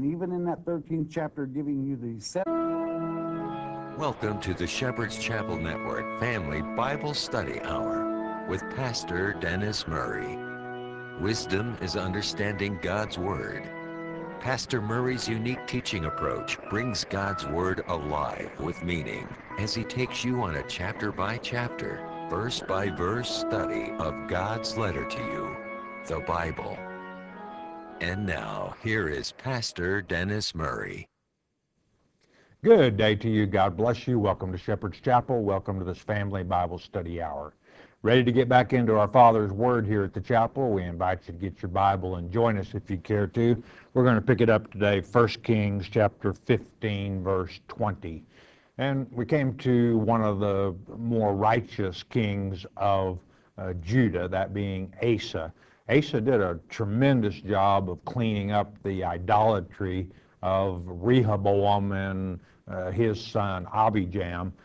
and even in that 13th chapter, giving you the Welcome to the Shepherd's Chapel Network Family Bible Study Hour with Pastor Dennis Murray. Wisdom is understanding God's Word. Pastor Murray's unique teaching approach brings God's Word alive with meaning as he takes you on a chapter-by-chapter, verse-by-verse study of God's letter to you, the Bible. And now, here is Pastor Dennis Murray. Good day to you. God bless you. Welcome to Shepherd's Chapel. Welcome to this Family Bible Study Hour. Ready to get back into our Father's Word here at the chapel? We invite you to get your Bible and join us if you care to. We're going to pick it up today, 1 Kings chapter 15, verse 20. And we came to one of the more righteous kings of Judah, that being Asa. Asa did a tremendous job of cleaning up the idolatry of Rehoboam and his son Abijam.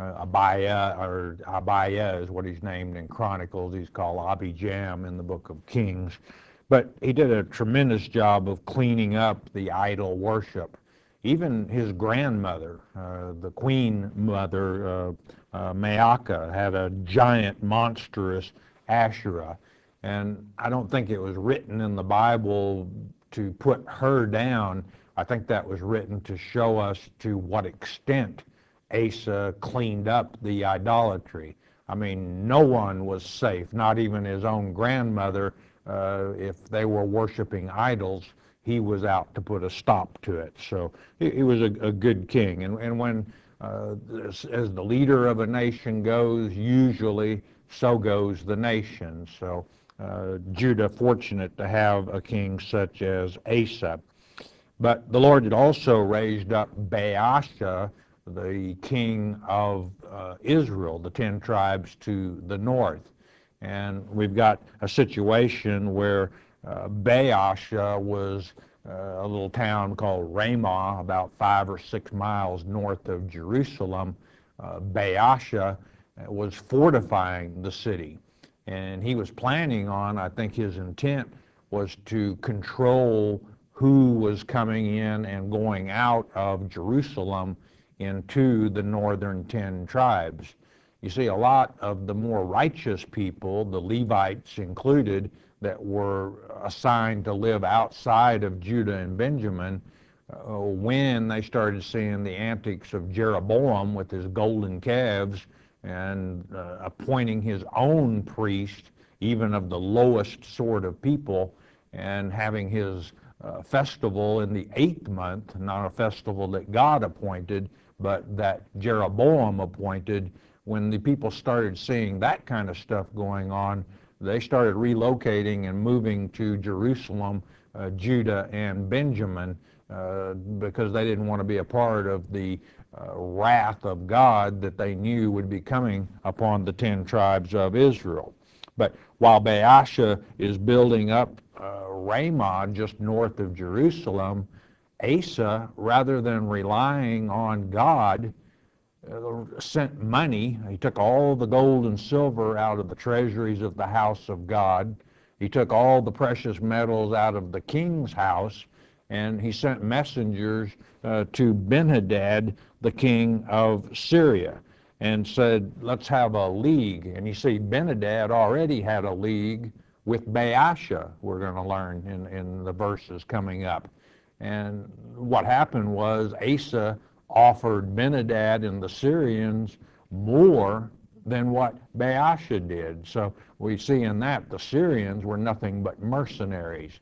Abiah is what he's named in Chronicles. He's called Abijam in the book of Kings. But he did a tremendous job of cleaning up the idol worship. Even his grandmother, the queen mother, Maacah, had a giant, monstrous Asherah. And I don't think it was written in the Bible to put her down. I think that was written to show us to what extent Asa cleaned up the idolatry. I mean, no one was safe, not even his own grandmother. If they were worshiping idols, he was out to put a stop to it. So he was a good king. And when, as the leader of a nation goes, usually so goes the nation. So Judah fortunate to have a king such as Asa. But the Lord had also raised up Baasha, the king of Israel, the 10 tribes to the north. And we've got a situation where Baasha was a little town called Ramah, about 5 or 6 miles north of Jerusalem. Baasha was fortifying the city. And he was planning on, I think his intent was to control who was coming in and going out of Jerusalem into the northern 10 tribes. You see, a lot of the more righteous people, the Levites included, that were assigned to live outside of Judah and Benjamin, when they started seeing the antics of Jeroboam with his golden calves and appointing his own priest, even of the lowest sort of people, and having his festival in the 8th month, not a festival that God appointed, but that Jeroboam appointed. When the people started seeing that kind of stuff going on, they started relocating and moving to Jerusalem, Judah, and Benjamin, because they didn't want to be a part of the wrath of God that they knew would be coming upon the 10 tribes of Israel. But while Baasha is building up Ramah just north of Jerusalem, Asa, rather than relying on God, sent money. He took all the gold and silver out of the treasuries of the house of God. He took all the precious metals out of the king's house, and he sent messengers to Ben-Hadad, the king of Syria, and said, let's have a league. And you see, Ben-Hadad already had a league with Baasha, we're going to learn in the verses coming up. And what happened was Asa offered Ben-Hadad and the Syrians more than what Baasha did. So we see in that the Syrians were nothing but mercenaries.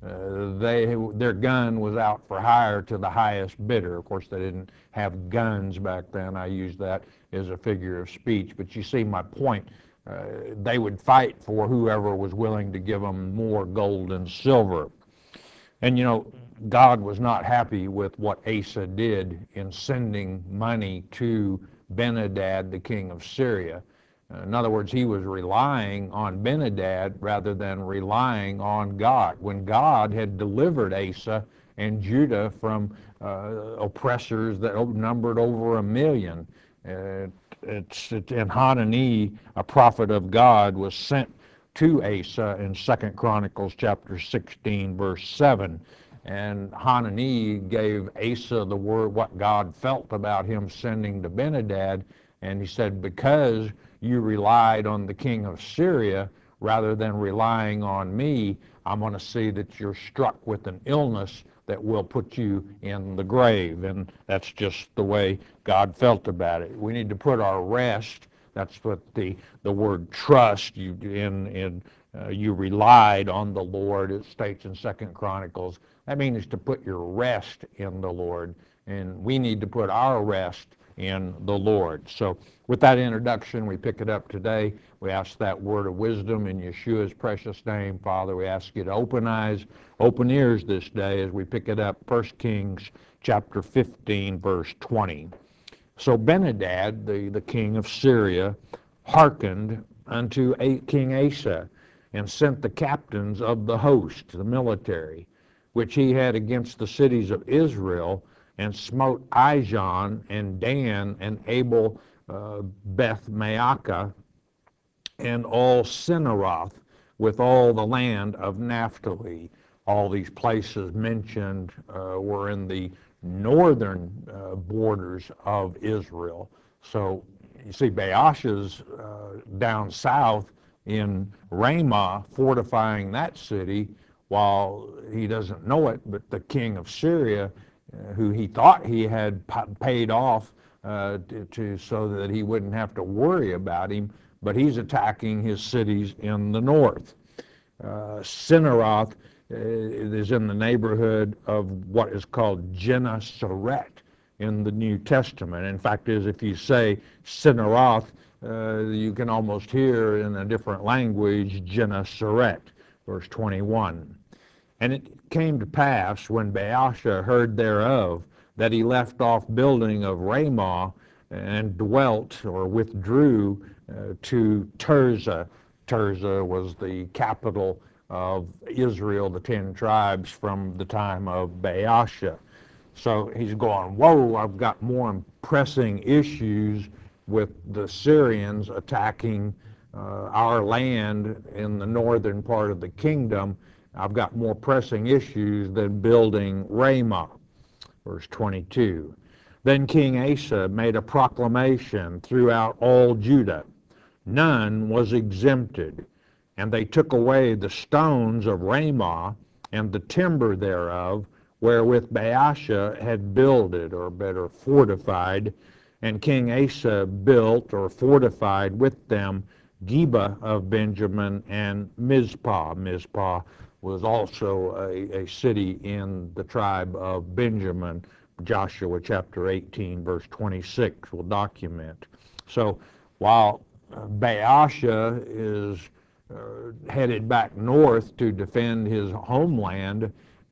Their gun was out for hire to the highest bidder. Of course, they didn't have guns back then. I use that as a figure of speech. But you see my point. They would fight for whoever was willing to give them more gold and silver. And you know, God was not happy with what Asa did in sending money to Ben-Hadad, the king of Syria. In other words, he was relying on Ben-Hadad rather than relying on God. When God had delivered Asa and Judah from oppressors that numbered over 1 million, and Hanani, a prophet of God, was sent to Asa in 2 Chronicles chapter 16, verse 7. And Hanani gave Asa the word, what God felt about him sending to Ben-Hadad, and he said, because you relied on the king of Syria rather than relying on me, I'm going to see that you're struck with an illness that will put you in the grave. And that's just the way God felt about it. We need to put our rest. That's what the word trust, you relied on the Lord, it states in 2 Chronicles. That means to put your rest in the Lord. And we need to put our rest in the Lord. So with that introduction, we pick it up today. We ask that word of wisdom in Yeshua's precious name. Father, we ask you to open eyes, open ears this day as we pick it up, 1 Kings chapter 15, verse 20. So Ben-Hadad, the king of Syria, hearkened unto King Asa, and sent the captains of the host, the military, which he had against the cities of Israel, and smote Ijon and Dan and Abel Beth Maacah and all Cinneroth with all the land of Naphtali. All these places mentioned were in the northern borders of Israel. So you see Baasha's down south in Ramah, fortifying that city, while he doesn't know it, but the king of Syria, who he thought he had paid off so that he wouldn't have to worry about him, but he's attacking his cities in the north. Cinneroth is in the neighborhood of what is called Gennesaret in the New Testament. In fact, if you say Cinneroth, you can almost hear in a different language Gennesaret, verse 21. And it came to pass, when Baasha heard thereof, that he left off building of Ramah and dwelt or withdrew to Tirzah. Tirzah was the capital of Israel, the 10 tribes from the time of Baasha. So he's going, whoa, I've got more pressing issues with the Syrians attacking our land in the northern part of the kingdom. I've got more pressing issues than building Ramah. Verse 22. Then King Asa made a proclamation throughout all Judah. None was exempted. And they took away the stones of Ramah and the timber thereof, wherewith Baasha had builded, or better, fortified. And King Asa built, or fortified with them, Geba of Benjamin and Mizpah. Mizpah was also a city in the tribe of Benjamin. Joshua chapter 18, verse 26 will document. So while Baasha is headed back north to defend his homeland,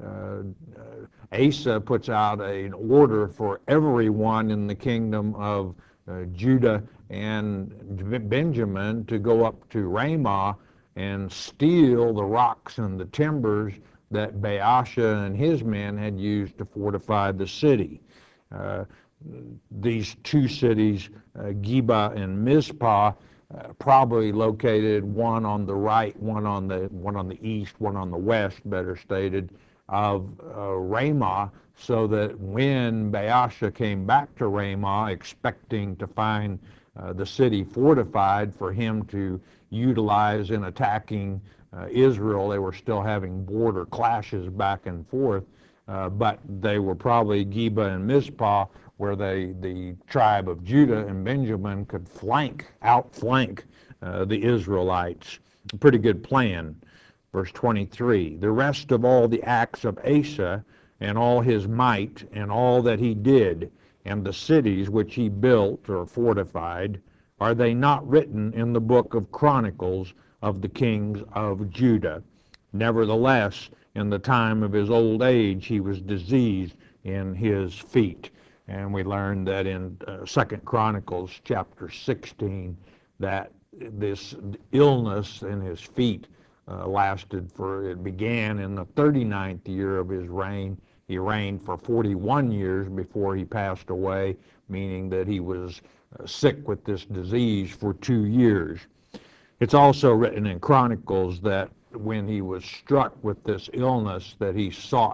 Asa puts out an order for everyone in the kingdom of Judah and Benjamin to go up to Ramah and steal the rocks and the timbers that Baasha and his men had used to fortify the city. These two cities, Geba and Mizpah, probably located one on the right, one on the east, one on the west, better stated, of Ramah, so that when Baasha came back to Ramah expecting to find the city fortified for him to utilize in attacking Israel, they were still having border clashes back and forth, but they were probably Geba and Mizpah, where the tribe of Judah and Benjamin could outflank the Israelites. A pretty good plan. Verse 23, the rest of all the acts of Asa, and all his might, and all that he did, and the cities which he built or fortified, are they not written in the book of Chronicles of the kings of Judah? Nevertheless, in the time of his old age, he was diseased in his feet. And we learned that in 2 Chronicles chapter 16, that this illness in his feet it began in the 39th year of his reign. He reigned for 41 years before he passed away, meaning that he was sick with this disease for 2 years. It's also written in Chronicles that when he was struck with this illness, that he sought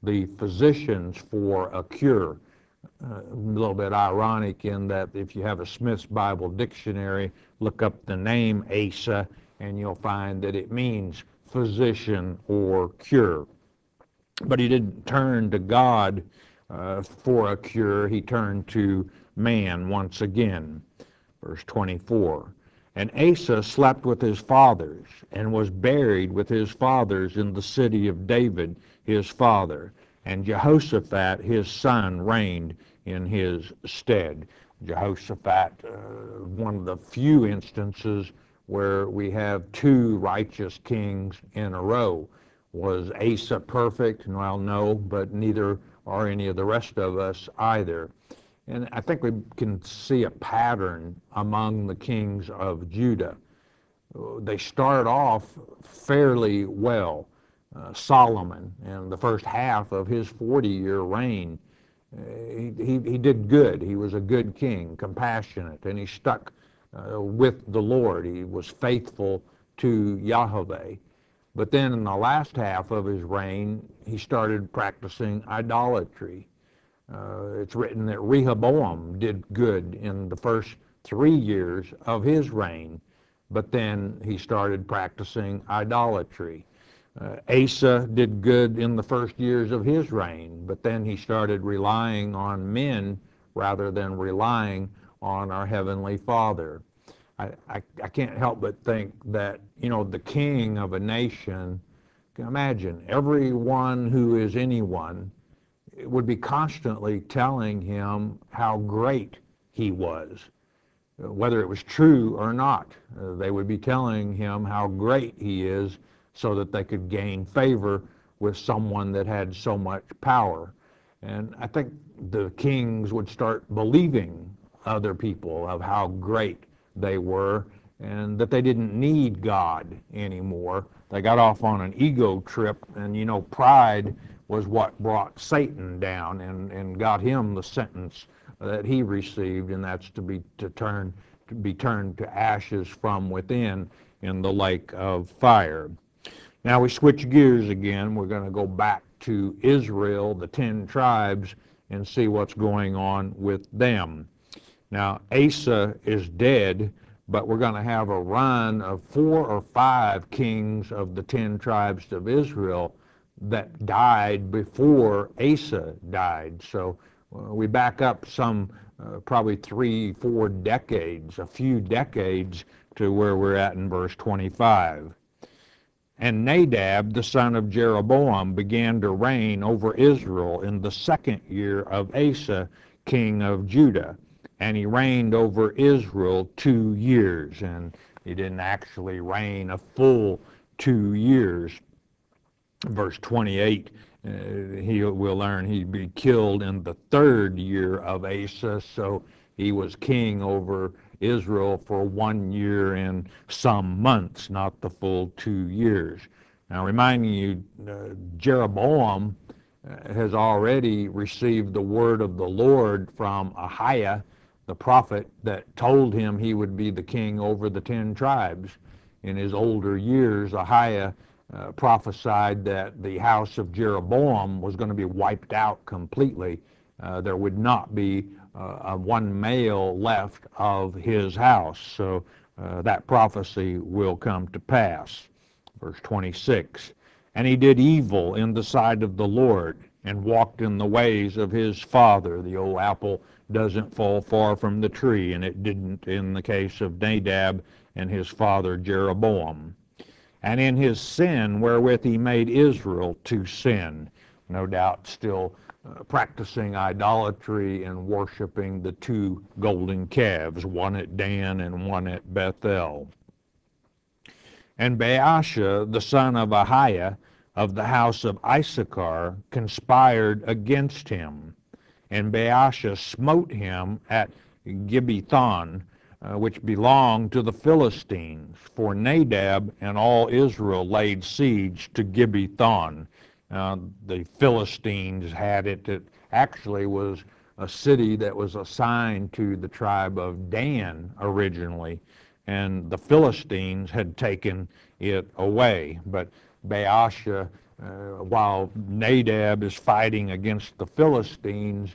the physicians for a cure. A little bit ironic in that if you have a Smith's Bible dictionary, look up the name Asa, and you'll find that it means physician or cure. But he didn't turn to God for a cure. He turned to man once again. Verse 24. And Asa slept with his fathers and was buried with his fathers in the city of David, his father. And Jehoshaphat, his son, reigned in his stead. Jehoshaphat, one of the few instances where we have two righteous kings in a row. Was Asa perfect? Well, no, but neither are any of the rest of us either. And I think we can see a pattern among the kings of Judah. They start off fairly well. Solomon, in the first half of his 40-year reign, he did good. He was a good king, compassionate, and he stuck with the Lord. He was faithful to Yahweh. But then in the last half of his reign, he started practicing idolatry. It's written that Rehoboam did good in the first 3 years of his reign, but then he started practicing idolatry. Asa did good in the first years of his reign, but then he started relying on men rather than relying on our Heavenly Father. I can't help but think that, the king of a nation, imagine everyone who is anyone would be constantly telling him how great he was. Whether it was true or not, they would be telling him how great he is so that they could gain favor with someone that had so much power. And I think the kings would start believing other people of how great they were and that they didn't need God anymore. They got off on an ego trip, and pride was what brought Satan down and got him the sentence that he received, and that's to be turned to ashes from within in the lake of fire. Now we switch gears again. We're going to go back to Israel, the 10 tribes, and see what's going on with them. Now Asa is dead, but we're going to have a run of 4 or 5 kings of the 10 tribes of Israel that died before Asa died. So we back up some probably 3-4 decades, a few decades, to where we're at in verse 25. And Nadab, the son of Jeroboam, began to reign over Israel in the 2nd year of Asa, king of Judah. And he reigned over Israel 2 years, and he didn't actually reign a full 2 years. Verse 28, we'll learn he'd be killed in the 3rd year of Asa, so he was king over Israel for 1 year and some months, not the full 2 years. Now, reminding you, Jeroboam has already received the word of the Lord from Ahiah, the prophet, that told him he would be the king over the 10 tribes. In his older years, Ahiah prophesied that the house of Jeroboam was going to be wiped out completely. There would not be one male left of his house. So that prophecy will come to pass. Verse 26, and he did evil in the sight of the Lord and walked in the ways of his father. The old apple doesn't fall far from the tree, and it didn't in the case of Nadab and his father Jeroboam. And in his sin wherewith he made Israel to sin, no doubt still practicing idolatry and worshiping the 2 golden calves, one at Dan and one at Bethel. And Baasha, the son of Ahiah, of the house of Issachar, conspired against him. And Baasha smote him at Gibbethon, which belonged to the Philistines, for Nadab and all Israel laid siege to Gibbethon. The Philistines had it. It actually was a city that was assigned to the tribe of Dan originally, and the Philistines had taken it away. But Baasha While Nadab is fighting against the Philistines,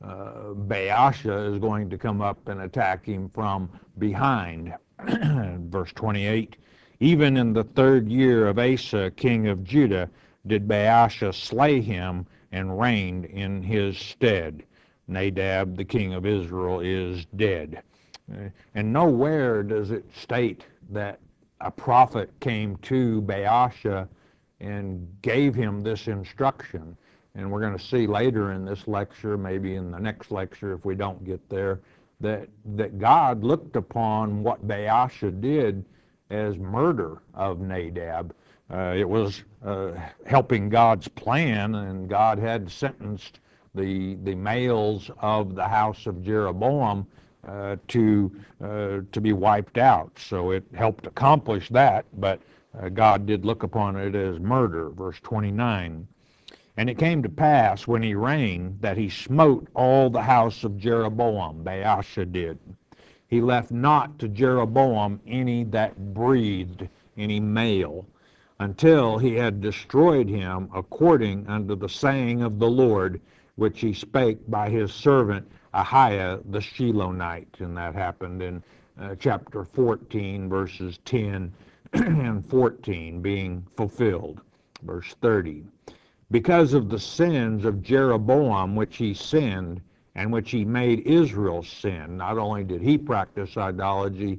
Baasha is going to come up and attack him from behind. Verse 28, even in the 3rd year of Asa, king of Judah, did Baasha slay him and reigned in his stead. Nadab, the king of Israel, is dead. And nowhere does it state that a prophet came to Baasha and gave him this instruction. And we're going to see later in this lecture, maybe in the next lecture if we don't get there, that God looked upon what Baasha did as murder of Nadab. It was helping God's plan, and God had sentenced the males of the house of Jeroboam to be wiped out. So it helped accomplish that, but God did look upon it as murder. Verse 29. And it came to pass when he reigned that he smote all the house of Jeroboam, Baasha did. He left not to Jeroboam any that breathed, any male, until he had destroyed him according unto the saying of the Lord, which he spake by his servant Ahiah the Shilonite. And that happened in chapter 14, verses 10 and 14, being fulfilled. Verse 30. Because of the sins of Jeroboam which he sinned, and which he made Israel sin. Not only did he practice idolatry,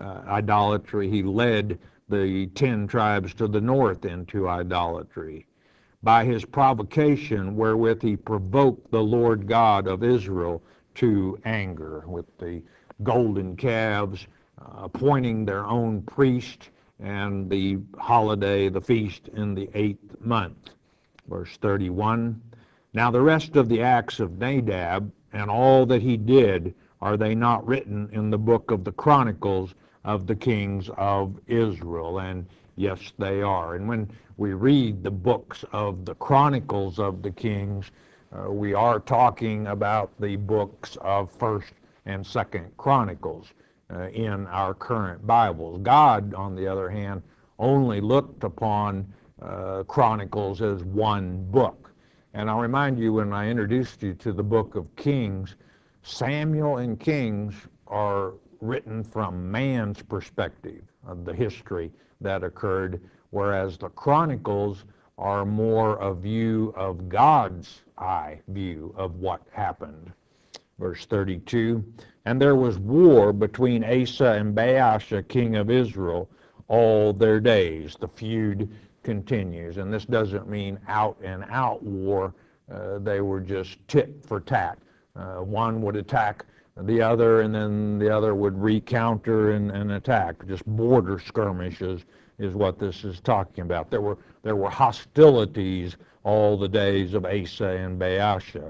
he led the 10 tribes to the north into idolatry. By his provocation wherewith he provoked the Lord God of Israel to anger, with the golden calves, appointing their own priest, and the holiday, the feast, in the 8th month. Verse 31, now the rest of the acts of Nadab, and all that he did, are they not written in the book of the Chronicles of the kings of Israel? And yes, they are. And when we read the books of the Chronicles of the kings, we are talking about the books of 1st and 2nd Chronicles in our current Bibles. God, on the other hand, only looked upon Chronicles as one book. And I'll remind you, when I introduced you to the book of Kings, Samuel and Kings are written from man's perspective of the history that occurred, whereas the Chronicles are more a view of God's eye view of what happened. Verse 32, and there was war between Asa and Baasha, king of Israel, all their days. The feud continues, and this doesn't mean out and out war. They were just tit for tat. One would attack the other, and then the other would recounter and attack. Just border skirmishes is what this is talking about. There were hostilities all the days of Asa and Baasha.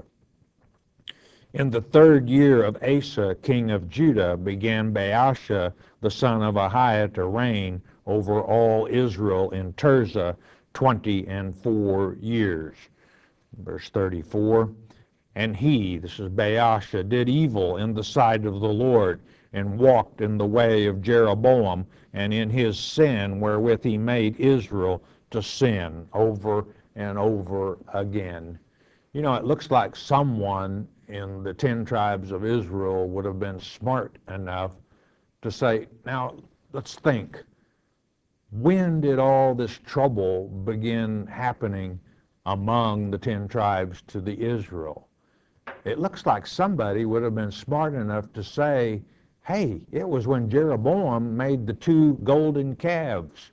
In the 3rd year of Asa, king of Judah, began Baasha, the son of Ahiah, to reign over all Israel in Tirzah 24 years. Verse 34, and he, this is Baasha, did evil in the sight of the Lord, and walked in the way of Jeroboam, and in his sin wherewith he made Israel to sin over and over again. You know, it looks like someone in the 10 tribes of Israel would have been smart enough to say, now let's think, when did all this trouble begin happening among the 10 tribes to the Israel? It looks like somebody would have been smart enough to say, hey, it was when Jeroboam made the 2 golden calves.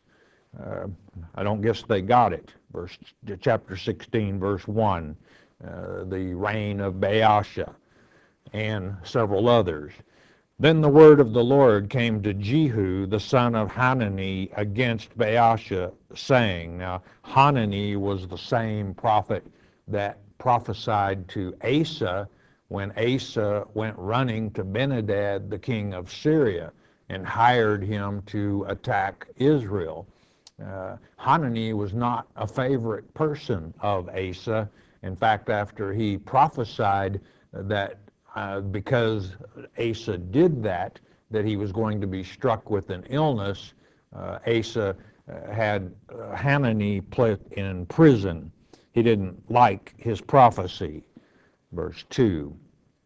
I don't guess they got it. Chapter 16, verse 1, the reign of Baasha and several others. Then the word of the Lord came to Jehu, the son of Hanani, against Baasha, saying, now Hanani was the same prophet that prophesied to Asa when Asa went running to Benhadad, the king of Syria, and hired him to attack Israel. Hanani was not a favorite person of Asa. In fact, after he prophesied that because Asa did that he was going to be struck with an illness, Asa had Hanani put in prison. He didn't like his prophecy. Verse 2.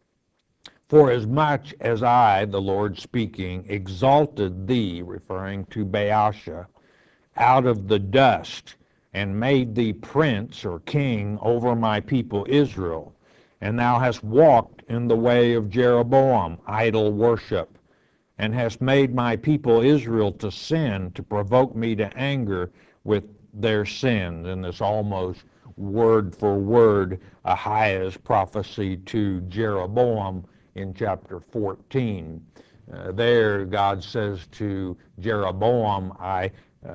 For as much as I, the Lord speaking, exalted thee, referring to Baasha, out of the dust, and made thee prince or king over my people Israel, and thou hast walked in the way of Jeroboam, idol worship, and hast made my people Israel to sin, to provoke me to anger with their sins. And this almost word for word Ahiah's prophecy to Jeroboam in chapter 14. There God says to Jeroboam, I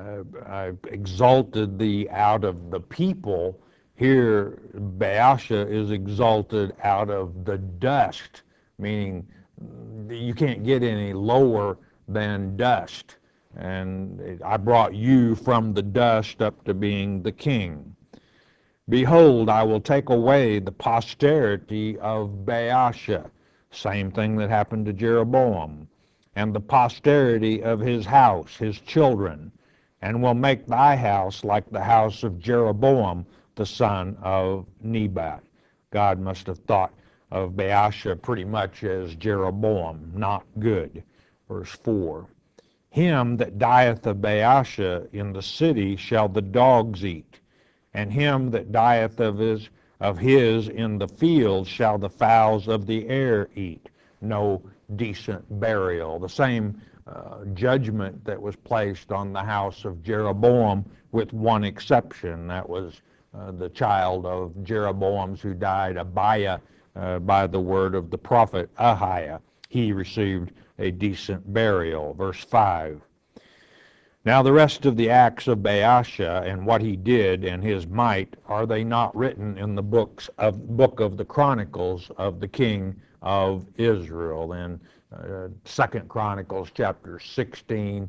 exalted thee out of the people. Here Baasha is exalted out of the dust, meaning you can't get any lower than dust. And I brought you from the dust up to being the king. Behold, I will take away the posterity of Baasha, same thing that happened to Jeroboam, and the posterity of his house, his children, and will make thy house like the house of Jeroboam, the son of Nebat. God must have thought of Baasha pretty much as Jeroboam, not good. Verse 4. Him that dieth of Baasha in the city shall the dogs eat, and him that dieth of his in the field shall the fowls of the air eat. No decent burial. The same judgment that was placed on the house of Jeroboam, with one exception. That was the child of Jeroboam's who died, Abiah, by the word of the prophet Ahiah. He received a decent burial. Verse 5. Now the rest of the acts of Baasha and what he did and his might, are they not written in the book of the Chronicles of the king of Israel? And 2 Chronicles chapter 16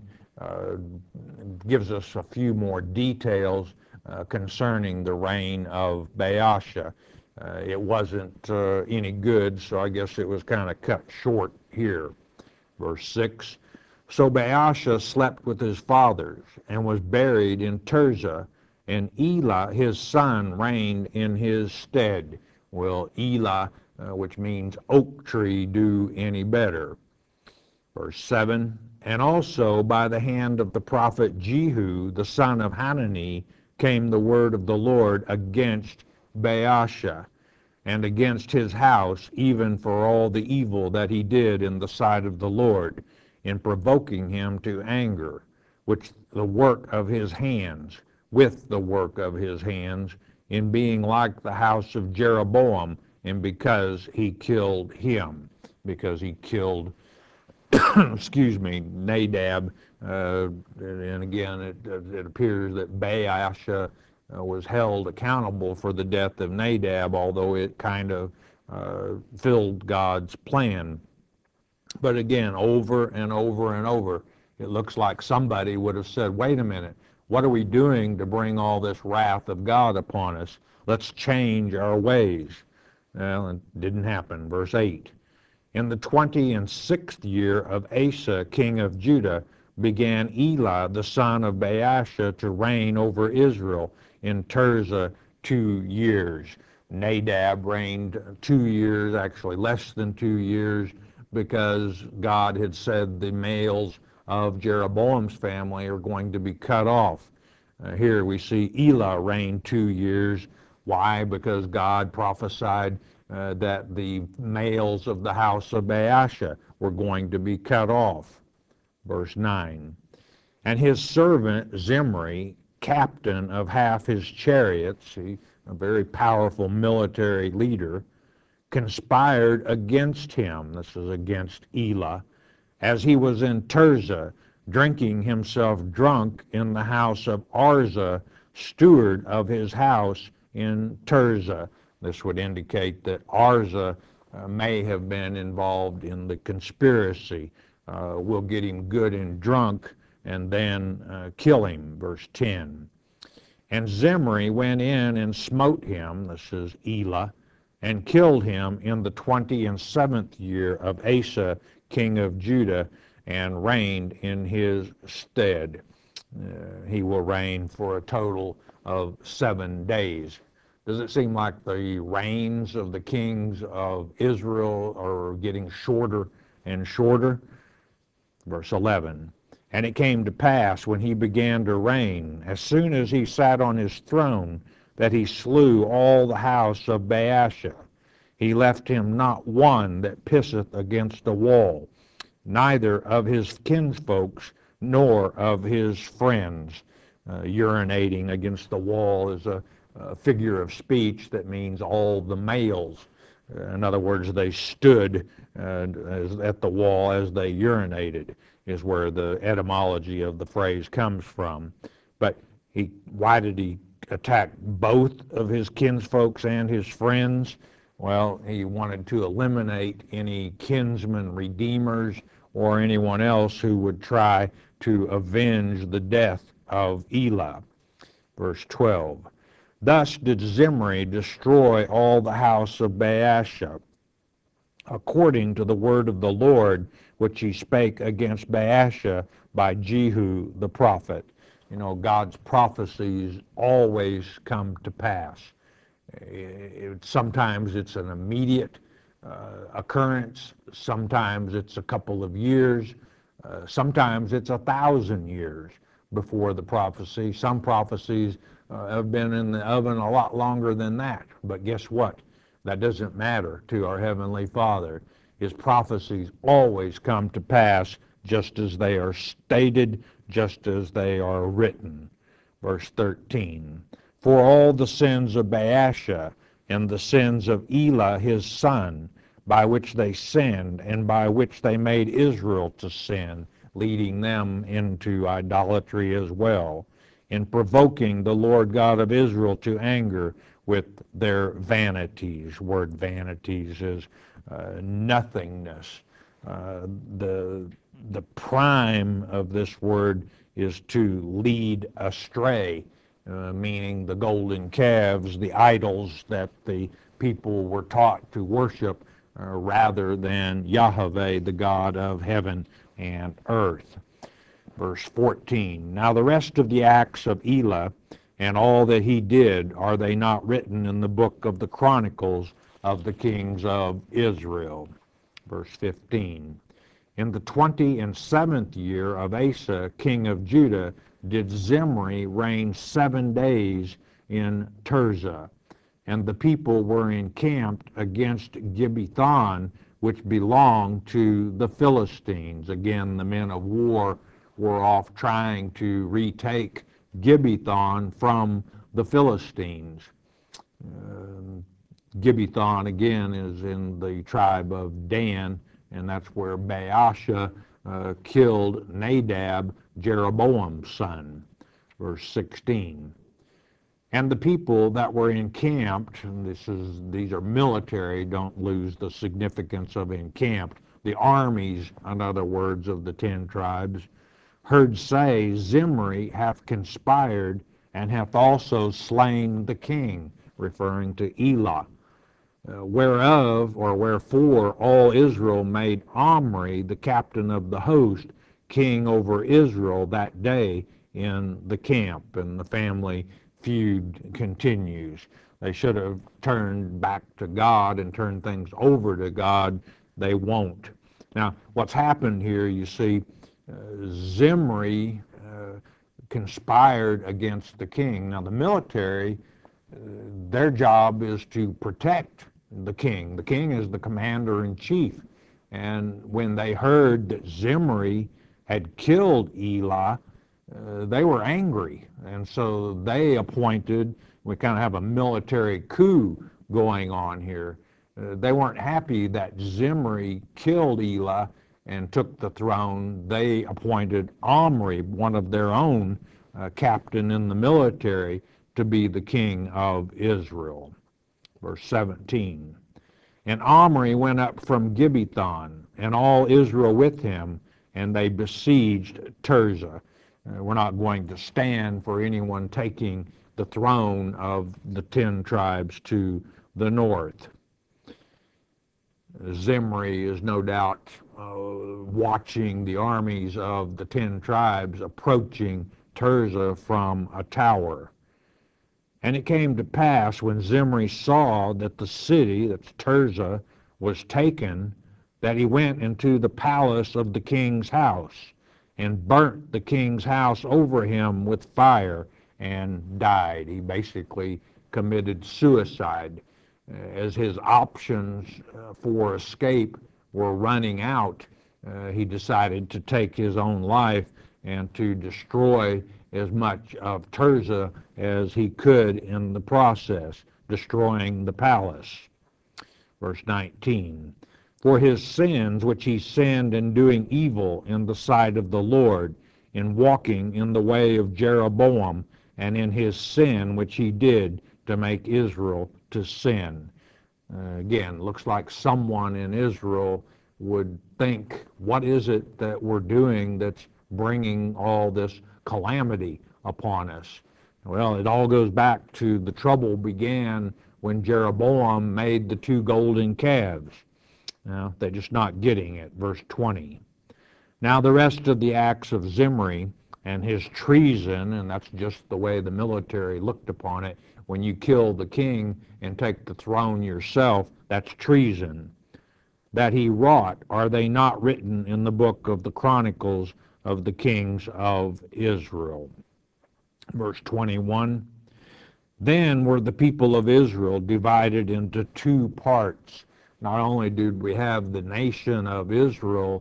gives us a few more details concerning the reign of Baasha. It wasn't any good, so I guess it was kind of cut short here. Verse 6. So Baasha slept with his fathers, and was buried in Tirzah, and Elah his son reigned in his stead. Will Elah, which means oak tree, do any better? Verse 7. And also by the hand of the prophet Jehu, the son of Hanani, came the word of the Lord against Baasha, and against his house, even for all the evil that he did in the sight of the Lord, in provoking him to anger, which the work of his hands, with the work of his hands, in being like the house of Jeroboam, and because he killed him, because he killed, Nadab. And again, it appears that Baasha was held accountable for the death of Nadab, although it kind of filled God's plan. But again, over and over and over, it looks like somebody would have said, wait a minute, what are we doing to bring all this wrath of God upon us? Let's change our ways. Well, it didn't happen. Verse 8. In the 26th year of Asa, king of Judah, began Elah, the son of Baasha, to reign over Israel in Tirzah 2 years. Nadab reigned 2 years, actually less than 2 years, because God had said the males of Jeroboam's family are going to be cut off. Here we see Elah reigned 2 years. Why? Because God prophesied that the males of the house of Baasha were going to be cut off. Verse 9. And his servant Zimri, captain of half his chariots, a very powerful military leader, conspired against him, this is against Elah, as he was in Tirzah, drinking himself drunk in the house of Arza, steward of his house in Tirzah. This would indicate that Arza may have been involved in the conspiracy. We'll get him good and drunk and then kill him, verse 10. And Zimri went in and smote him, this is Elah, and killed him in the 27th year of Asa, king of Judah, and reigned in his stead. He will reign for a total of 7 days. Does it seem like the reigns of the kings of Israel are getting shorter and shorter? Verse 11, and it came to pass when he began to reign, as soon as he sat on his throne, that he slew all the house of Baasha. He left him not one that pisseth against a wall, neither of his kinsfolks nor of his friends. Urinating against the wall is a figure of speech that means all the males. In other words, they stood at the wall as they urinated, is where the etymology of the phrase comes from. But why did he attack both of his kinsfolks and his friends? Well, he wanted to eliminate any kinsman redeemers or anyone else who would try to avenge the death of Elah. Verse 12. Thus did Zimri destroy all the house of Baasha, according to the word of the Lord, which he spake against Baasha by Jehu the prophet. You know, God's prophecies always come to pass. Sometimes it's an immediate occurrence. Sometimes it's a couple of years. Sometimes it's 1,000 years before the prophecy. Some prophecies have been in the oven a lot longer than that. But guess what? That doesn't matter to our Heavenly Father. His prophecies always come to pass just as they are stated, just as they are written. Verse 13. For all the sins of Baasha and the sins of Elah his son, by which they sinned and by which they made Israel to sin, leading them into idolatry as well, in provoking the Lord God of Israel to anger with their vanities. Word vanities is nothingness. The prime of this word is to lead astray, meaning the golden calves, the idols that the people were taught to worship rather than Yahweh, the God of heaven and earth. Verse 14, now the rest of the acts of Elah and all that he did, are they not written in the book of the Chronicles of the kings of Israel? Verse 15, in the 27th year of Asa, king of Judah, did Zimri reign 7 days in Tirzah. And the people were encamped against Gibbethon, which belonged to the Philistines. Again, the men of war were off trying to retake Gibbethon from the Philistines. Gibbethon, again, is in the tribe of Dan, and that's where Baasha killed Nadab, Jeroboam's son. Verse 16. And the people that were encamped, and these are military, don't lose the significance of encamped, the armies, in other words, of the 10 tribes, heard say, Zimri hath conspired and hath also slain the king, referring to Elah, whereof or wherefore all Israel made Omri, the captain of the host, king over Israel that day in the camp. And the family feud continues. They should have turned back to God and turned things over to God. They won't. Now, what's happened here, you see, Zimri conspired against the king. Now, the military, their job is to protect the king. The king is the commander-in-chief. And when they heard that Zimri had killed Elah, they were angry. And so they appointed, we kind of have a military coup going on here. They weren't happy that Zimri killed Elah and took the throne. They appointed Omri, one of their own, captain in the military, to be the king of Israel. Verse 17. And Omri went up from Gibbethon, and all Israel with him, and they besieged Tirzah. We're not going to stand for anyone taking the throne of the 10 tribes to the north. Zimri is no doubt watching the armies of the 10 tribes approaching Tirzah from a tower. And it came to pass when Zimri saw that the city, that's Tirzah, was taken, that he went into the palace of the king's house and burnt the king's house over him with fire and died. He basically committed suicide. As his options for escape were running out, he decided to take his own life and to destroy as much of Tirzah as he could in the process, destroying the palace. Verse 19, for his sins which he sinned in doing evil in the sight of the Lord, in walking in the way of Jeroboam, and in his sin which he did to make Israel to sin. Again, looks like someone in Israel would think, what is it that we're doing that's bringing all this calamity upon us? Well, it all goes back to the trouble began when Jeroboam made the 2 golden calves. Now, they're just not getting it. Verse 20. Now the rest of the acts of Zimri and his treason, and that's just the way the military looked upon it, when you kill the king and take the throne yourself, that's treason, that he wrought, are they not written in the book of the Chronicles of the kings of Israel? Verse 21, then were the people of Israel divided into 2 parts. Not only did we have the nation of Israel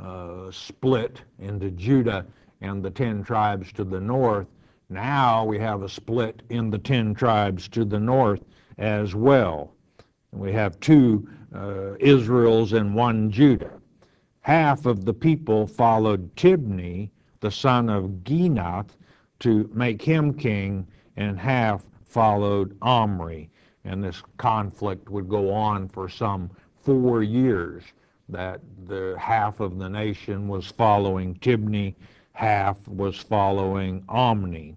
split into Judah and the 10 tribes to the north, now we have a split in the 10 tribes to the north as well. We have 2 Israels and 1 Judah. Half of the people followed Tibni, the son of Ginath, to make him king, and half followed Omri. And this conflict would go on for some 4 years, that the half of the nation was following Tibni, half was following Omri.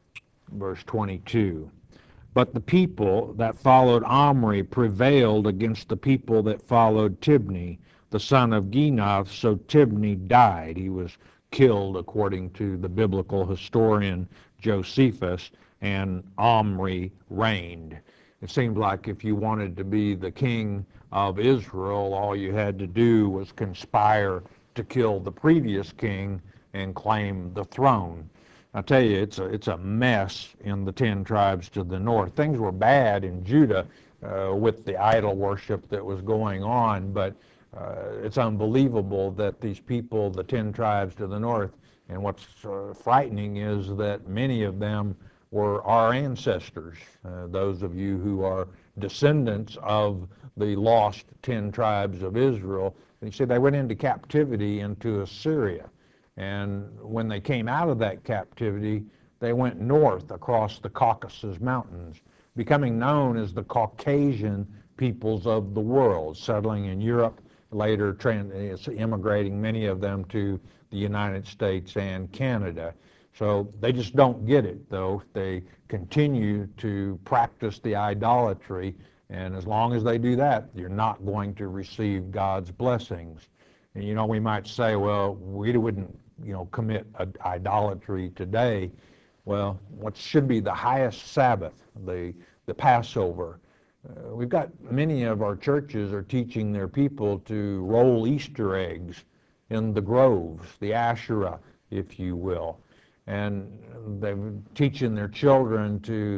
Verse 22. But the people that followed Omri prevailed against the people that followed Tibni, the son of Ginath, so Tibni died. He was killed according to the biblical historian Josephus, and Omri reigned. It seems like if you wanted to be the king of Israel, all you had to do was conspire to kill the previous king and claim the throne. I tell you, it's a mess in the 10 tribes to the north. Things were bad in Judah with the idol worship that was going on, but it's unbelievable that these people, the 10 tribes to the north, and what's frightening is that many of them were our ancestors, those of you who are descendants of the lost 10 tribes of Israel. And you see, they went into captivity into Assyria. And when they came out of that captivity, they went north across the Caucasus Mountains, becoming known as the Caucasian peoples of the world, settling in Europe, later immigrating, many of them, to the United States and Canada. So they just don't get it, though. They continue to practice the idolatry, and as long as they do that, you're not going to receive God's blessings. And you know, we might say, well, we wouldn't, commit idolatry today. Well, what should be the highest Sabbath, the Passover, we've got many of our churches are teaching their people to roll Easter eggs in the groves, the Asherah, if you will. And they're teaching their children to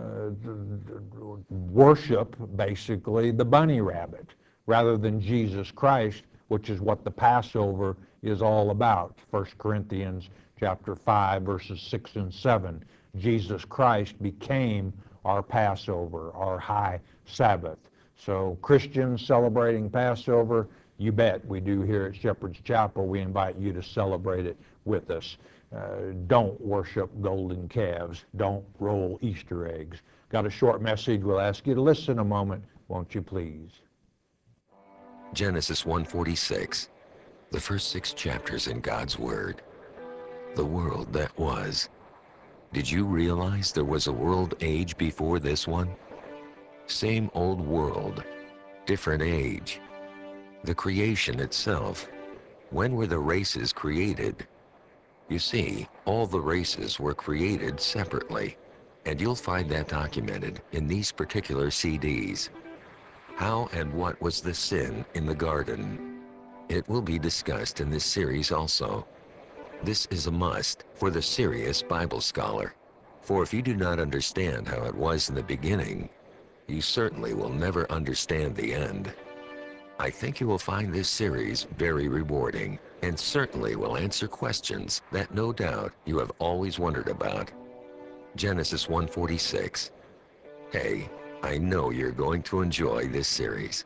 worship, basically, the bunny rabbit rather than Jesus Christ, which is what the Passover is all about. 1 Corinthians chapter 5, verses 6 and 7. Jesus Christ became our Passover, our high Sabbath. So Christians celebrating Passover, you bet we do here at Shepherd's Chapel. We invite you to celebrate it with us. Don't worship golden calves. Don't roll Easter eggs. Got a short message. We'll ask you to listen a moment, won't you please? Genesis 1:46, the first 6 chapters in God's Word. The world that was. Did you realize there was a world age before this one? Same old world, different age. The creation itself. When were the races created? You see, all the races were created separately, and you'll find that documented in these particular CDs. How and what was the sin in the garden? It will be discussed in this series also. This is a must for the serious Bible scholar, for if you do not understand how it was in the beginning, you certainly will never understand the end. I think you will find this series very rewarding and certainly will answer questions that no doubt you have always wondered about. Genesis 1:46. Hey, I know you're going to enjoy this series.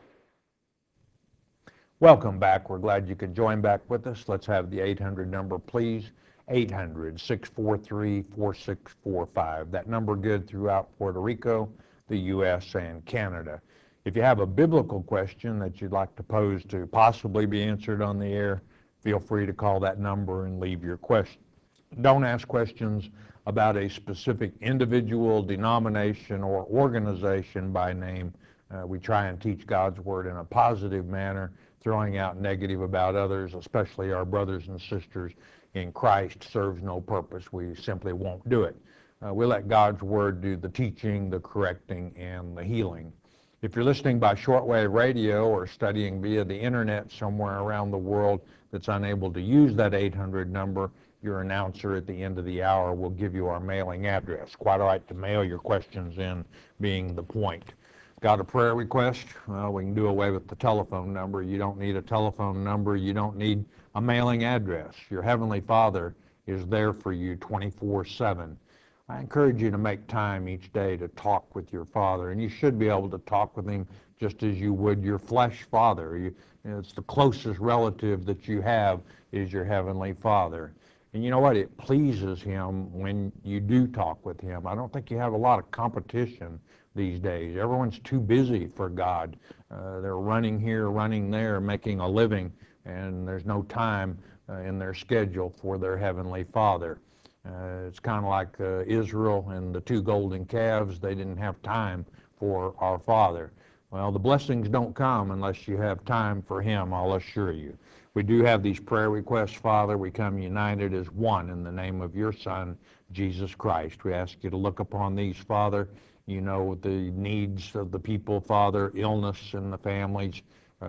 Welcome back. We're glad you could join back with us. Let's have the 800 number, please. 800-643-4645. That number good throughout Puerto Rico, the U.S., and Canada. If you have a biblical question that you'd like to pose to possibly be answered on the air, feel free to call that number and leave your question. Don't ask questions about a specific individual, denomination, or organization by name. We try and teach God's Word in a positive manner, throwing out negative about others, especially our brothers and sisters in Christ, serves no purpose. We simply won't do it. We let God's Word do the teaching, the correcting, and the healing. If you're listening by shortwave radio or studying via the internet somewhere around the world that's unable to use that 800 number, your announcer at the end of the hour will give you our mailing address. Quite all right to mail your questions in, being the point. Got a prayer request? Well, we can do away with the telephone number. You don't need a telephone number. You don't need a mailing address. Your Heavenly Father is there for you 24/7. I encourage you to make time each day to talk with your Father, and you should be able to talk with Him just as you would your flesh father. It's the closest relative that you have is your Heavenly Father. And you know what? It pleases Him when you do talk with Him. I don't think you have a lot of competition these days. Everyone's too busy for God. They're running here, running there, making a living, and there's no time in their schedule for their Heavenly Father. It's kind of like Israel and the two golden calves. They didn't have time for our Father. Well, the blessings don't come unless you have time for Him, I'll assure you. We do have these prayer requests, Father. We come united as one in the name of your Son, Jesus Christ. We ask you to look upon these, Father. You know the needs of the people, Father, illness in the families,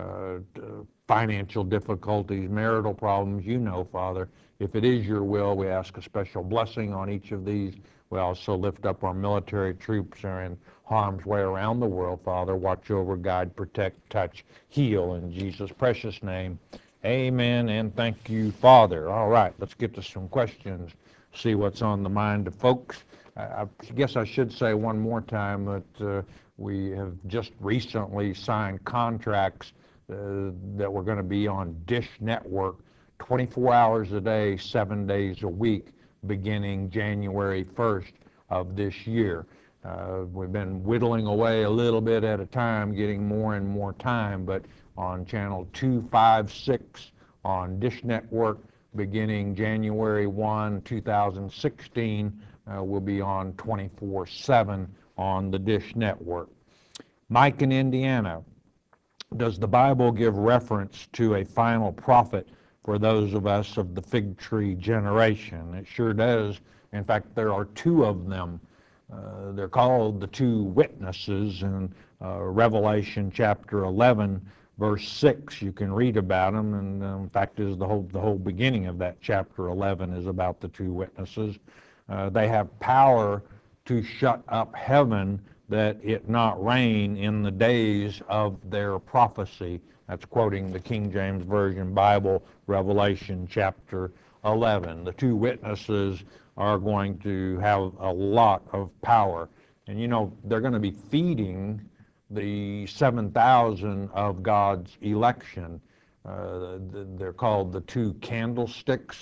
financial difficulties, marital problems. You know, Father. If it is your will, we ask a special blessing on each of these. We also lift up our military troops who are in harm's way around the world, Father. Watch over, guide, protect, touch, heal in Jesus' precious name. Amen, and thank you, Father. All right, let's get to some questions, see what's on the mind of folks. I guess I should say one more time that we have just recently signed contracts that we're going to be on Dish Network 24 hours a day, 7 days a week, beginning January 1st of this year. We've been whittling away a little bit at a time, getting more and more time, but on channel 256 on Dish Network, beginning January 1, 2016, we'll be on 24/7 on the Dish Network. Mike in Indiana, does the Bible give reference to a final prophet for those of us of the fig tree generation? It sure does. In fact, there are two of them. They're called the two witnesses in Revelation chapter 11, verse 6. You can read about them, and in fact, is the whole beginning of that chapter 11 is about the two witnesses. They have power to shut up heaven that it not rain in the days of their prophecy. That's quoting the King James Version Bible, Revelation chapter 11. The two witnesses are going to have a lot of power. And you know, they're going to be feeding the 7,000 of God's election. They're called the two candlesticks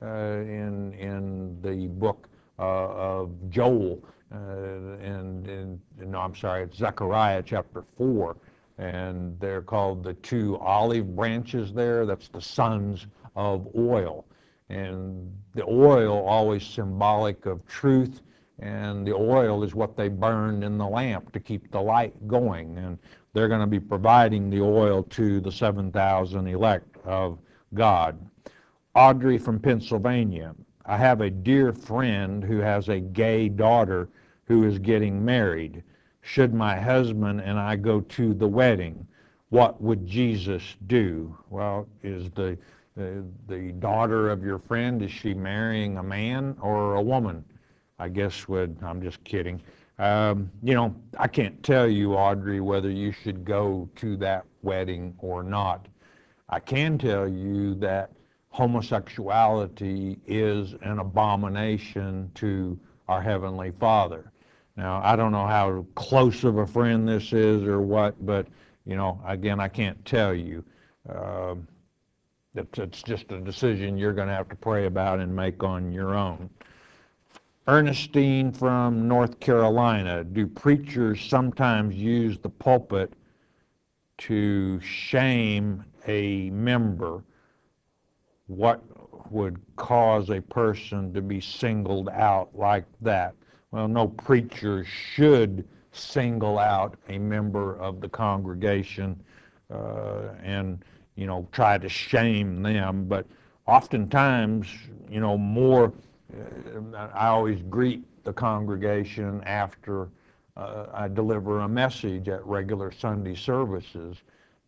in the book of Joel. It's Zechariah chapter 4. And they're called the two olive branches there. That's the sons of oil. And the oil always symbolic of truth, and the oil is what they burned in the lamp to keep the light going. And they're going to be providing the oil to the 7,000 elect of God. Audrey from Pennsylvania. I have a dear friend who has a gay daughter who is getting married. Should my husband and I go to the wedding? What would Jesus do? Well, is the daughter of your friend, is she marrying a man or a woman? I guess I'm just kidding. I can't tell you, Audrey, whether you should go to that wedding or not. I can tell you that homosexuality is an abomination to our Heavenly Father. Now, I don't know how close of a friend this is or what, but, again, I can't tell you. It's just a decision you're going to have to pray about and make on your own. Ernestine from North Carolina, do preachers sometimes use the pulpit to shame a member? What would cause a person to be singled out like that? Well, no preacher should single out a member of the congregation and try to shame them, but oftentimes, more I always greet the congregation after I deliver a message at regular Sunday services,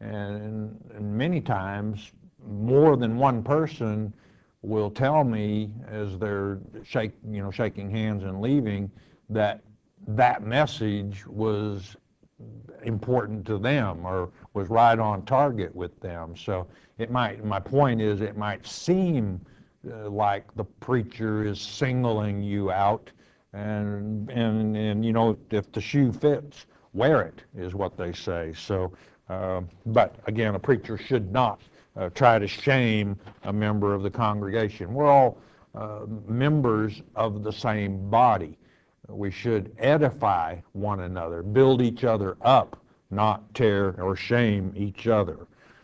and many times more than one person will tell me as they're shaking hands and leaving that message was important to them or was right on target with them. So my point is, it might seem like the preacher is singling you out, and if the shoe fits, wear it, is what they say. So, but again, a preacher should not try to shame a member of the congregation. We're all members of the same body. We should edify one another, build each other up, not tear or shame each other.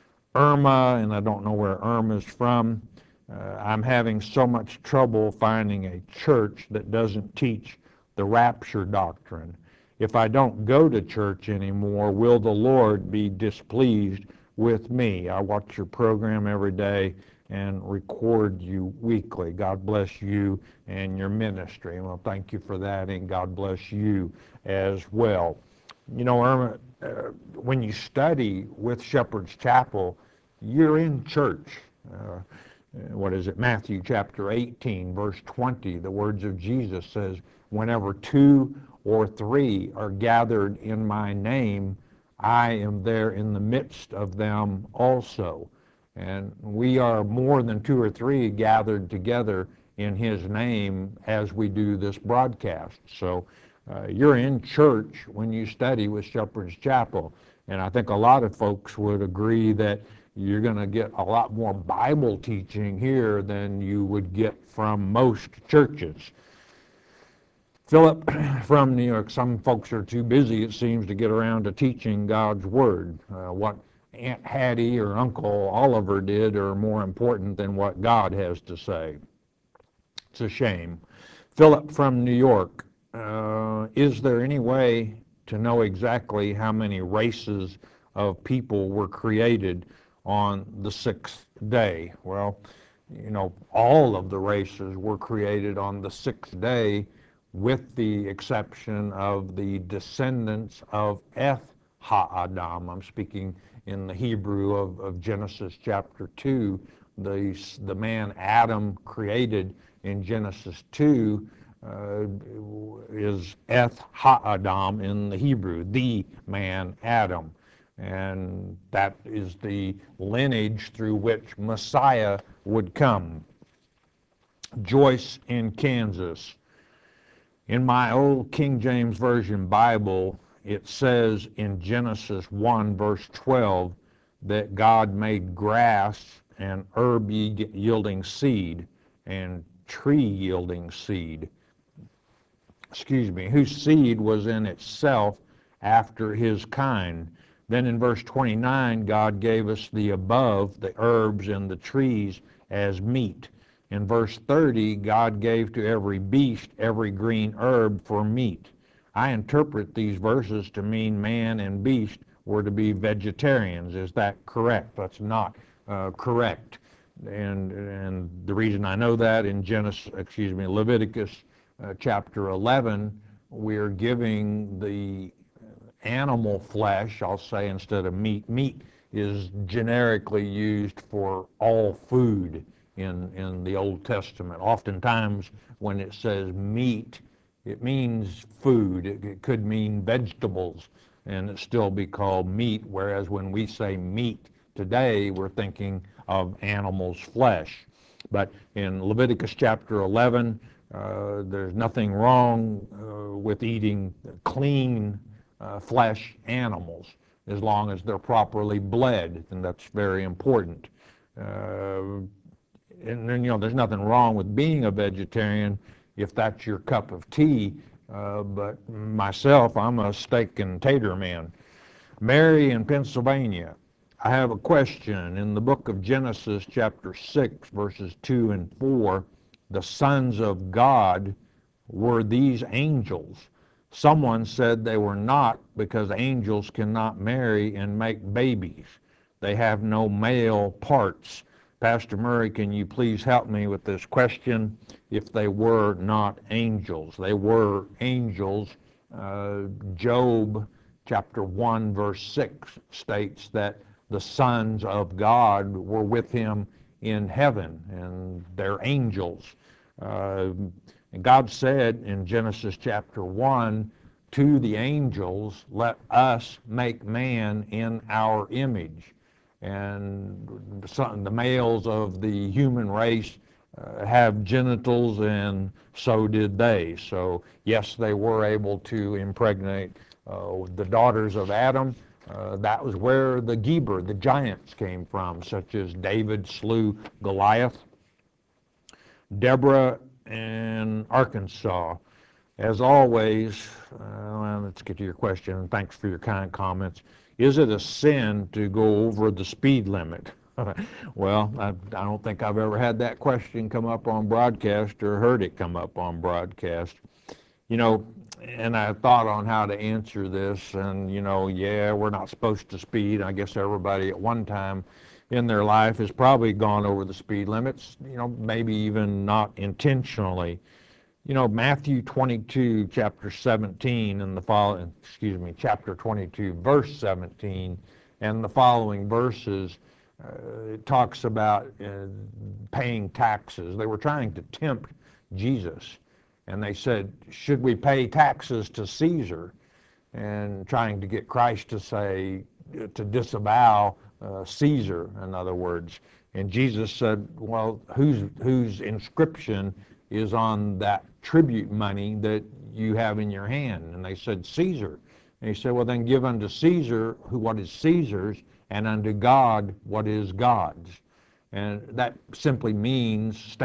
Irma, and I don't know where Irma's from, I'm having so much trouble finding a church that doesn't teach the rapture doctrine. If I don't go to church anymore, will the Lord be displeased with me? I watch your program every day and record you weekly. God bless you and your ministry. Well, thank you for that, and God bless you as well. Irma, when you study with Shepherd's Chapel, you're in church. What is it? Matthew chapter 18, verse 20, the words of Jesus says, whenever 2 or 3 are gathered in my name, I am there in the midst of them also. And we are more than 2 or 3 gathered together in his name as we do this broadcast. So you're in church when you study with Shepherd's Chapel. And I think a lot of folks would agree that you're going to get a lot more Bible teaching here than you would get from most churches. Philip from New York, some folks are too busy, it seems, to get around to teaching God's Word. What Aunt Hattie or Uncle Oliver did are more important than what God has to say. It's a shame. Philip from New York, is there any way to know exactly how many races of people were created on the 6th day? Well, all of the races were created on the 6th day, with the exception of the descendants of Eth HaAdam. I'm speaking in the Hebrew of Genesis chapter 2. The man Adam created in Genesis 2 is Eth HaAdam in the Hebrew, the man Adam. And that is the lineage through which Messiah would come. Joyce in Kansas. In my old King James Version Bible, it says in Genesis 1 verse 12 that God made grass and herb yielding seed and tree yielding seed. Whose seed was in itself after his kind. Then in verse 29, God gave us the above, the herbs and the trees, as meat. In verse 30, God gave to every beast every green herb for meat. I interpret these verses to mean man and beast were to be vegetarians. Is that correct? That's not correct. And the reason I know that in Leviticus chapter 11, we're giving the animal flesh, I'll say instead of meat. Meat is generically used for all food in the Old Testament. Oftentimes when it says meat, it means food. It could mean vegetables and it still be called meat, whereas when we say meat today, we're thinking of animal's flesh. But in Leviticus chapter 11, there's nothing wrong with eating clean flesh animals as long as they're properly bled, and that's very important. And then, there's nothing wrong with being a vegetarian if that's your cup of tea, but myself, I'm a steak and tater man. Mary in Pennsylvania, I have a question. In the book of Genesis, chapter 6, verses 2 and 4, the sons of God were these angels. Someone said they were not because angels cannot marry and make babies. They have no male parts. Pastor Murray, can you please help me with this question? If they were not angels. They were angels. Job chapter 1 verse 6 states that the sons of God were with him in heaven, and they're angels. And God said in Genesis chapter 1 to the angels, let us make man in our image. And the males of the human race have genitals, and so did they. So yes, they were able to impregnate the daughters of Adam. That was where the Geber, the giants, came from, such as David slew Goliath. Deborah in Arkansas. As always, let's get to your question, and thanks for your kind comments. Is it a sin to go over the speed limit? Well, I don't think I've ever had that question come up on broadcast or heard it come up on broadcast. And I thought on how to answer this, and, yeah, we're not supposed to speed. I guess everybody at one time in their life has probably gone over the speed limits, maybe even not intentionally. Matthew 22, chapter 17, and the following, chapter 22, verse 17, and the following verses, it talks about paying taxes. They were trying to tempt Jesus, and they said, should we pay taxes to Caesar? And trying to get Christ to say, to disavow Caesar, in other words. And Jesus said, well, whose inscription is on that tribute money that you have in your hand? And they said, Caesar. And he said, well, then give unto Caesar what is Caesar's, and unto God what is God's. And that simply means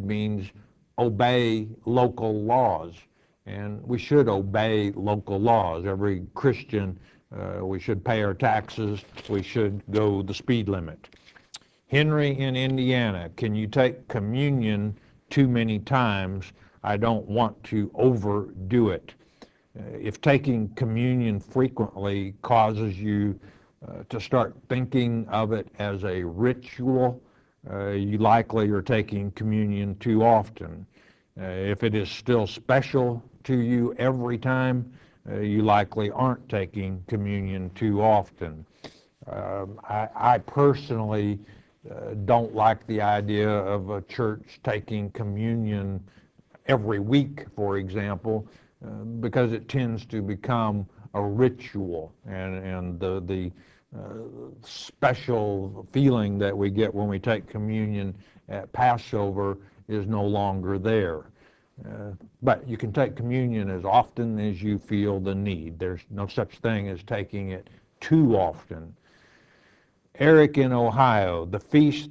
obey local laws. And we should obey local laws. Every Christian, we should pay our taxes. We should go the speed limit. Henry in Indiana, can you take communion too many times? I don't want to overdo it. If taking communion frequently causes you to start thinking of it as a ritual, you likely are taking communion too often. If it is still special to you every time, you likely aren't taking communion too often. I personally don't like the idea of a church taking communion every week, for example, because it tends to become a ritual, and the special feeling that we get when we take communion at Passover is no longer there. But you can take communion as often as you feel the need. There's no such thing as taking it too often. Eric in Ohio, the feasts,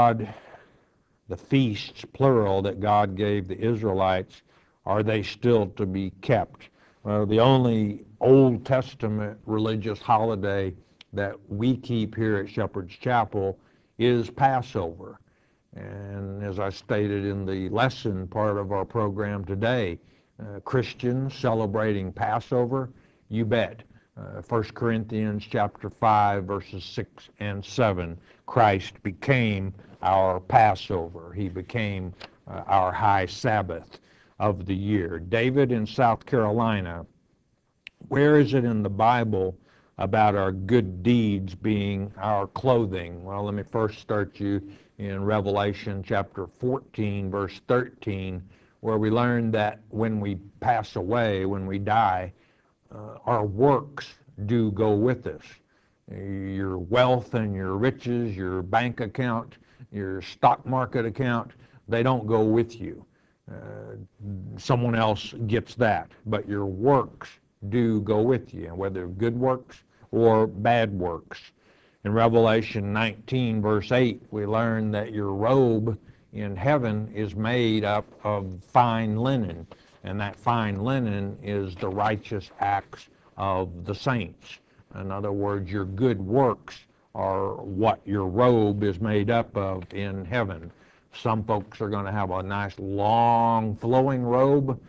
plural, that God gave the Israelites, are they still to be kept? Well, the only Old Testament religious holiday that we keep here at Shepherd's Chapel is Passover. And as I stated in the lesson part of our program today, Christians celebrating Passover, you bet. 1 Corinthians chapter 5, verses 6 and 7, Christ became our Passover. He became our high Sabbath of the year. David in South Carolina, where is it in the Bible about our good deeds being our clothing? Well, let me first start you in Revelation chapter 14, verse 13, where we learn that when we pass away, when we die, our works do go with us. Your wealth and your riches, your bank account, your stock market account, they don't go with you. Someone else gets that, but your works do go with you, whether good works or bad works. In Revelation 19, verse 8, we learn that your robe in heaven is made up of fine linen, and that fine linen is the righteous acts of the saints. In other words, your good works are what your robe is made up of in heaven. Some folks are going to have a nice long flowing robe.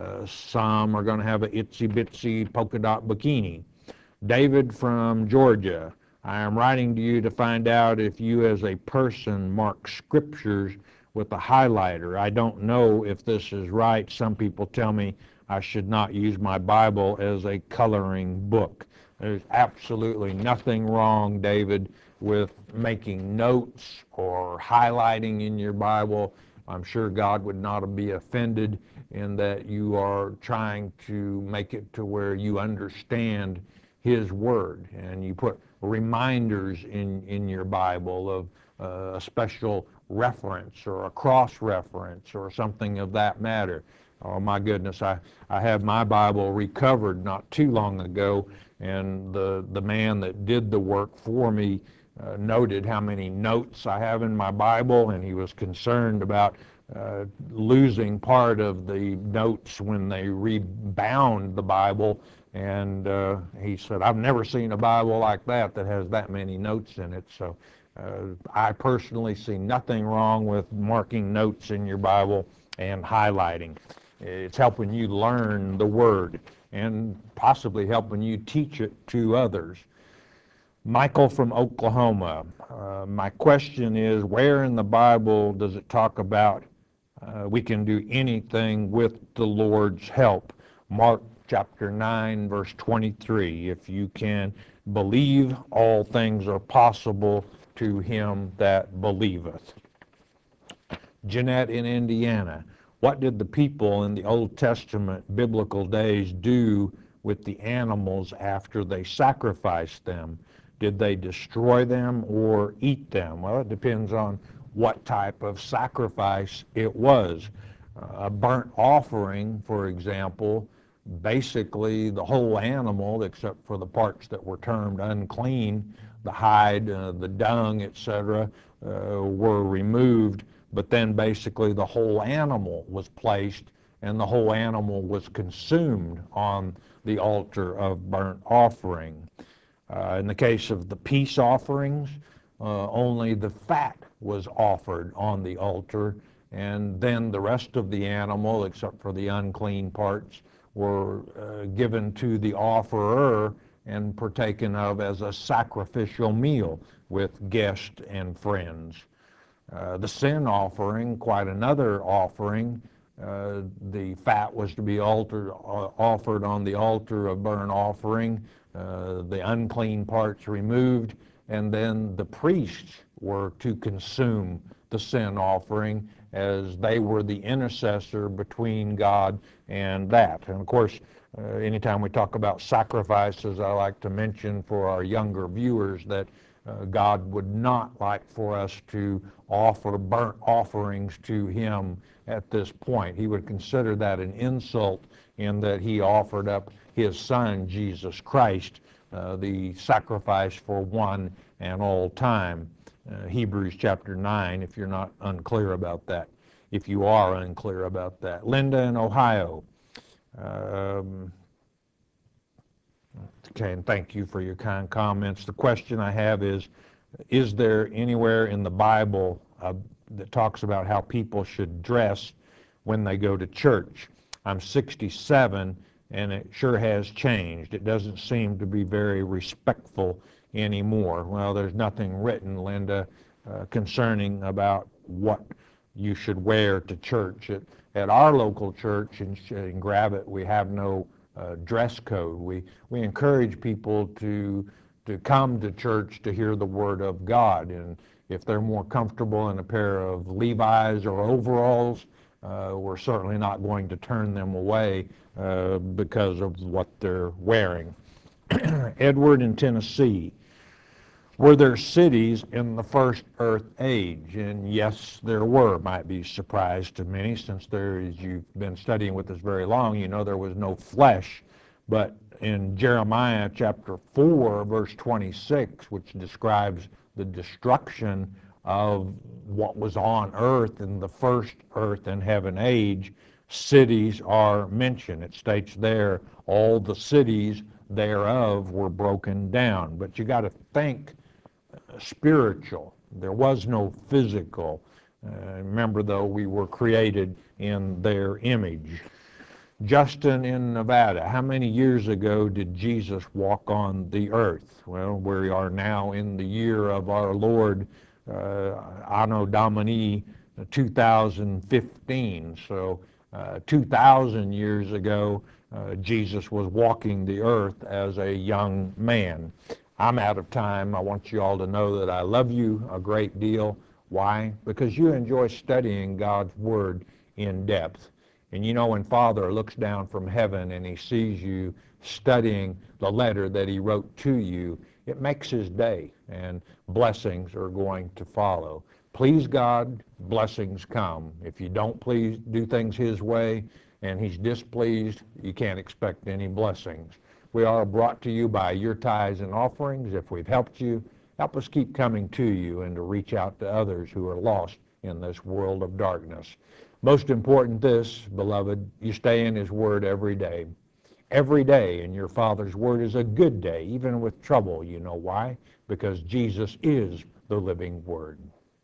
Some are going to have an itsy bitsy polka dot bikini. David from Georgia, I am writing to you to find out if you as a person mark scriptures with a highlighter. I don't know if this is right. Some people tell me I should not use my Bible as a coloring book. There's absolutely nothing wrong, David, with making notes or highlighting in your Bible. I'm sure God would not be offended in that you are trying to make it to where you understand His Word, and you put reminders in your Bible of a special reference or a cross-reference or something of that matter. Oh my goodness, I have my Bible recovered not too long ago, and the man that did the work for me noted how many notes I have in my Bible, and he was concerned about losing part of the notes when they rebound the Bible. And he said, I've never seen a Bible like that has that many notes in it. So I personally see nothing wrong with marking notes in your Bible and highlighting. It's helping you learn the Word and possibly helping you teach it to others. Michael from Oklahoma, my question is, where in the Bible does it talk about we can do anything with the Lord's help? Mark chapter 9, verse 23, if you can believe, all things are possible to him that believeth. Jeanette in Indiana, what did the people in the Old Testament biblical days do with the animals after they sacrificed them? Did they destroy them or eat them? Well, it depends on what type of sacrifice it was. A burnt offering, for example, basically the whole animal, except for the parts that were termed unclean, the hide, the dung, etc., were removed, but then basically the whole animal was placed and the whole animal was consumed on the altar of burnt offering. In the case of the peace offerings, only the fat was offered on the altar, and then the rest of the animal, except for the unclean parts, were given to the offerer and partaken of as a sacrificial meal with guests and friends. The sin offering, quite another offering, the fat was to be offered on the altar of burnt offering, the unclean parts removed, and then the priests were to consume the sin offering as they were the intercessor between God and that. And of course, anytime we talk about sacrifices, I like to mention for our younger viewers that God would not like for us to offer burnt offerings to him at this point. He would consider that an insult in that he offered up his son, Jesus Christ, the sacrifice for one and all time. Hebrews chapter 9, if you're not unclear about that. If you are unclear about that. Linda in Ohio. Okay, and thank you for your kind comments. The question I have is there anywhere in the Bible that talks about how people should dress when they go to church? I'm 67, and it sure has changed. It doesn't seem to be very respectful anymore. Well, there's nothing written, Linda, concerning about what you should wear to church. At our local church in Gravette, we have no dress code. We encourage people to come to church to hear the Word of God, and if they're more comfortable in a pair of Levi's or overalls, we're certainly not going to turn them away because of what they're wearing. Edward in Tennessee. Were there cities in the first earth age? And yes, there were. Might be a surprise to many, since as you've been studying with us very long, you know there was no flesh. But in Jeremiah chapter 4, verse 26, which describes the destruction of what was on earth in the first earth and heaven age, cities are mentioned. It states there, all the cities thereof were broken down. But you got to think spiritual. There was no physical. Remember, though, we were created in their image. Justin in Nevada, how many years ago did Jesus walk on the earth? Well, we are now in the year of our Lord, Anno Domini 2015. So 2,000 years ago, Jesus was walking the earth as a young man. I'm out of time. I want you all to know that I love you a great deal. Why? Because you enjoy studying God's Word in depth. And you know, when Father looks down from heaven and he sees you studying the letter that he wrote to you, it makes his day, and blessings are going to follow. Please God, blessings come. If you don't please do things his way and he's displeased, you can't expect any blessings. We are brought to you by your tithes and offerings. If we've helped you, help us keep coming to you and to reach out to others who are lost in this world of darkness. Most important this, beloved, you stay in his word every day. Every day in your Father's word is a good day, even with trouble. You know why? Because Jesus is the living word.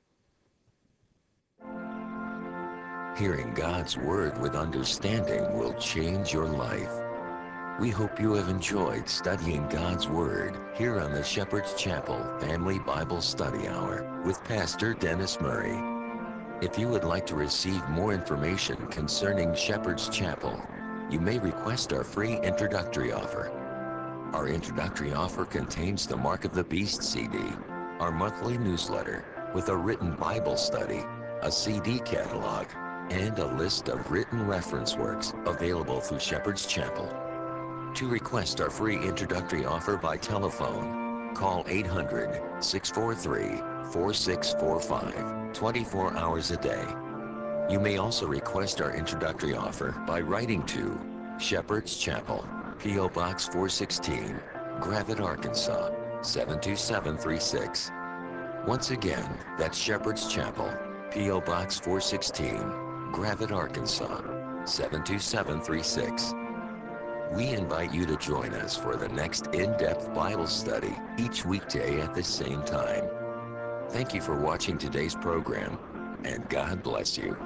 Hearing God's Word with understanding will change your life. We hope you have enjoyed studying God's Word here on the Shepherd's Chapel Family Bible Study Hour with Pastor Dennis Murray. If you would like to receive more information concerning Shepherd's Chapel, you may request our free introductory offer. Our introductory offer contains the Mark of the Beast CD, our monthly newsletter with a written Bible study, a CD catalog, and a list of written reference works available through Shepherd's Chapel. To request our free introductory offer by telephone, call 800-643-4645, 24 hours a day. You may also request our introductory offer by writing to Shepherd's Chapel, P.O. Box 416, Gravette, Arkansas, 72736. Once again, that's Shepherd's Chapel, P.O. Box 416, Gravette, Arkansas, 72736. We invite you to join us for the next in-depth Bible study each weekday at the same time. Thank you for watching today's program, and God bless you.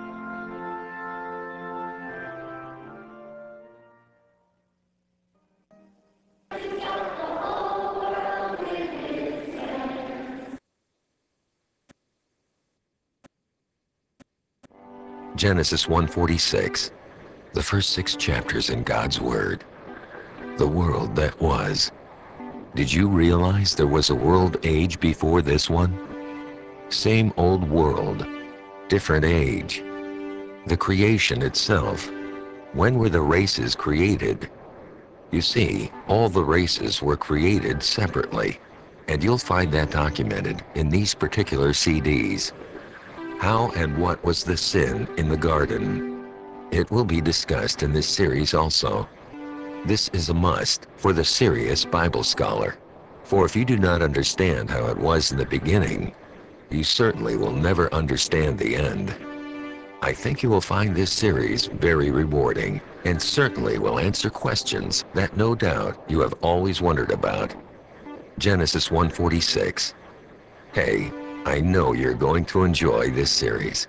Genesis 1:46, the first 6 chapters in God's Word. The world that was. Did you realize there was a world age before this one? Same old world, different age. The creation itself. When were the races created? You see, all the races were created separately, and you'll find that documented in these particular CDs. How and what was the sin in the garden? It will be discussed in this series also. This is a must for the serious Bible scholar. For if you do not understand how it was in the beginning, you certainly will never understand the end. I think you will find this series very rewarding and certainly will answer questions that no doubt you have always wondered about. Genesis 1:46. Hey, I know you're going to enjoy this series.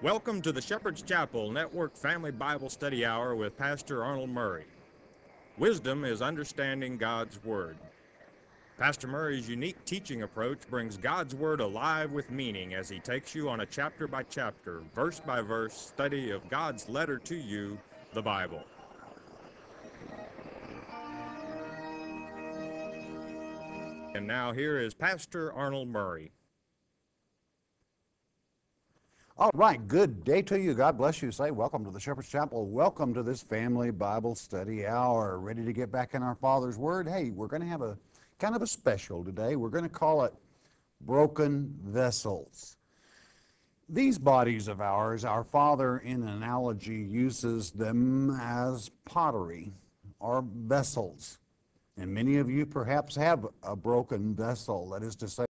Welcome to the Shepherd's Chapel Network Family Bible Study Hour with Pastor Arnold Murray. Wisdom is understanding God's Word. Pastor Murray's unique teaching approach brings God's Word alive with meaning as he takes you on a chapter-by-chapter, verse-by-verse study of God's letter to you, the Bible. And now here is Pastor Arnold Murray. All right, good day to you. God bless you. Say, welcome to the Shepherd's Chapel. Welcome to this family Bible study hour. Ready to get back in our Father's Word? Hey, we're going to have a kind of a special today. We're going to call it Broken Vessels. These bodies of ours, our Father in analogy uses them as pottery or vessels. And many of you perhaps have a broken vessel, that is to say,